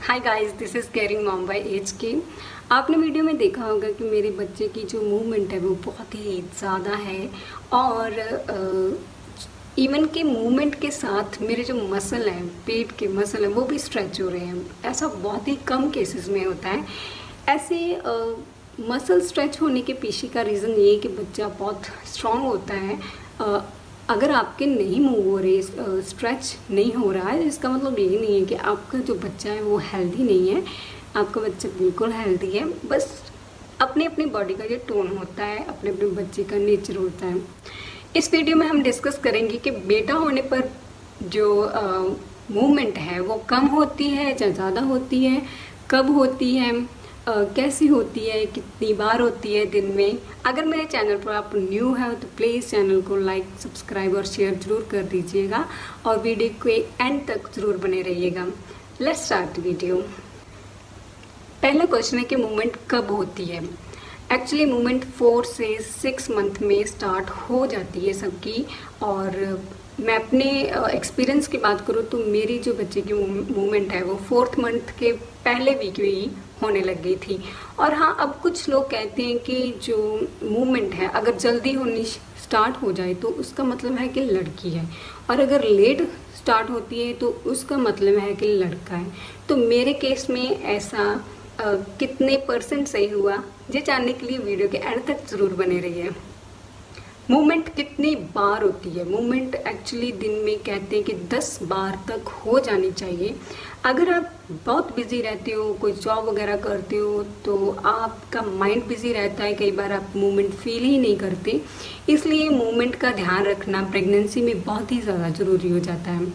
Hi guys, this is caring mom by age K. आपने video में देखा होगा कि मेरे बच्चे की जो मूवमेंट है वो बहुत ही ज़्यादा है और इवन के मूवमेंट के साथ मेरे जो मसल हैं, पेट के मसल हैं, वो भी स्ट्रेच हो रहे हैं। ऐसा बहुत ही कम केसेस में होता है। ऐसे मसल स्ट्रेच होने के पीछे का रीज़न ये है कि बच्चा बहुत स्ट्रांग होता है। अगर आपके नहीं मूव हो रहे, स्ट्रेच नहीं हो रहा है, इसका मतलब ये नहीं है कि आपका जो बच्चा है वो हेल्दी नहीं है। आपका बच्चा बिल्कुल हेल्दी है, बस अपने अपनी बॉडी का जो टोन होता है, अपने अपने बच्चे का नेचर होता है। इस वीडियो में हम डिस्कस करेंगे कि बेटा होने पर जो मूवमेंट है वो कम होती है या ज़्यादा होती है, कब होती है, कैसी होती है, कितनी बार होती है दिन में। अगर मेरे चैनल पर आप न्यू है तो प्लीज़ चैनल को लाइक, सब्सक्राइब और शेयर जरूर कर दीजिएगा और वीडियो के एंड तक जरूर बने रहिएगा। Let's start video. पहला क्वेश्चन है कि मूवमेंट कब होती है। एक्चुअली मूवमेंट 4 से 6 मंथ में स्टार्ट हो जाती है सबकी। और मैं अपने एक्सपीरियंस की बात करूँ तो मेरी जो बच्चे की मूवमेंट है वो 4th मंथ के पहले वीक में ही होने लग गई थी। और हाँ, अब कुछ लोग कहते हैं कि जो मूवमेंट है अगर जल्दी होनी स्टार्ट हो जाए तो उसका मतलब है कि लड़की है, और अगर लेट स्टार्ट होती है तो उसका मतलब है कि लड़का है। तो मेरे केस में ऐसा कितने % सही हुआ, ये जानने के लिए वीडियो के एंड तक जरूर बने रहिए। मूवमेंट कितनी बार होती है। मूवमेंट एक्चुअली दिन में कहते हैं कि 10 बार तक हो जानी चाहिए। अगर आप बहुत बिजी रहते हो, कोई जॉब वगैरह करते हो, तो आपका माइंड बिजी रहता है, कई बार आप मूवमेंट फील ही नहीं करते। इसलिए मूवमेंट का ध्यान रखना प्रेगनेंसी में बहुत ही ज़्यादा ज़रूरी हो जाता है।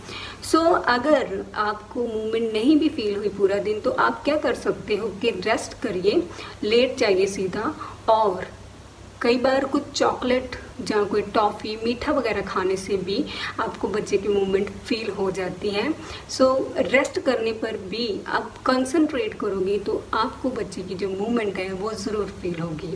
अगर आपको मूवमेंट नहीं भी फील हुई पूरा दिन तो आप क्या कर सकते हो कि रेस्ट करिए, लेट जाइए सीधा। और कई बार कुछ चॉकलेट या कोई टॉफ़ी, मीठा वगैरह खाने से भी आपको बच्चे की मूवमेंट फील हो जाती है। रेस्ट करने पर भी आप कंसंट्रेट करोगी तो आपको बच्चे की जो मूवमेंट है वो ज़रूर फील होगी।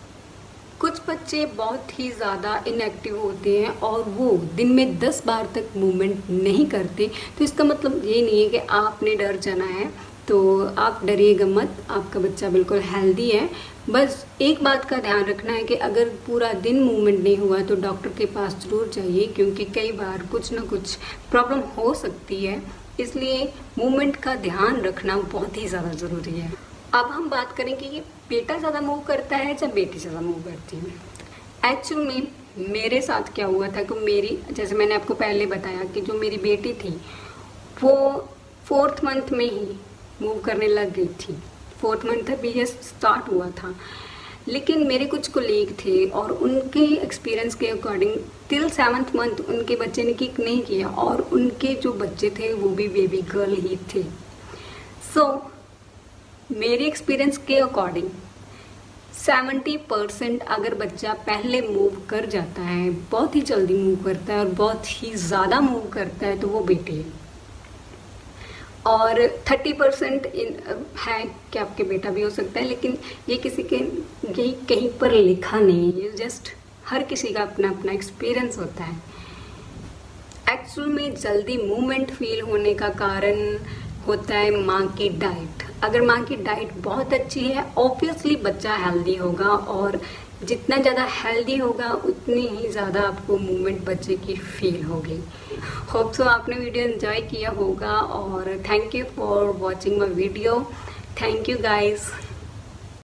कुछ बच्चे बहुत ही ज़्यादा इनएक्टिव होते हैं और वो दिन में 10 बार तक मूवमेंट नहीं करते। तो इसका मतलब ये नहीं है कि आपने डर जाना है, तो आप डरिएगा मत, आपका बच्चा बिल्कुल हेल्दी है। बस एक बात का ध्यान रखना है कि अगर पूरा दिन मूवमेंट नहीं हुआ तो डॉक्टर के पास जरूर जाइए, क्योंकि कई बार कुछ ना कुछ प्रॉब्लम हो सकती है। इसलिए मूवमेंट का ध्यान रखना बहुत ही ज़्यादा ज़रूरी है। अब हम बात करेंगे कि बेटा ज़्यादा मूव करता है या बेटी ज़्यादा मूव करती है। एक्चुअल में मेरे साथ क्या हुआ था कि मेरी, जैसे मैंने आपको पहले बताया कि जो मेरी बेटी थी वो 4th मंथ में ही मूव करने लग गई थी। 4th मंथ अभी ये स्टार्ट हुआ था। लेकिन मेरे कुछ कोलीग थे और उनके एक्सपीरियंस के अकॉर्डिंग टिल 7th मंथ उनके बच्चे ने किक नहीं किया और उनके जो बच्चे थे वो भी बेबी गर्ल ही थे। मेरे एक्सपीरियंस के अकॉर्डिंग 70% अगर बच्चा पहले मूव कर जाता है, बहुत ही जल्दी मूव करता है और बहुत ही ज़्यादा मूव करता है, तो वो बेटी है। और 30% है कि आपके बेटा भी हो सकता है, लेकिन ये किसी के यही कहीं पर लिखा नहीं है। ये जस्ट हर किसी का अपना अपना एक्सपीरियंस होता है। एक्चुअल में जल्दी मूवमेंट फील होने का कारण होता है माँ की डाइट। अगर माँ की डाइट बहुत अच्छी है, ऑब्वियसली बच्चा हेल्दी होगा, और जितना ज़्यादा हेल्दी होगा उतनी ही ज़्यादा आपको मूवमेंट बच्चे की फील होगी। होप सो आपने वीडियो एंजॉय किया होगा और thank you for watching my video. Thank you guys.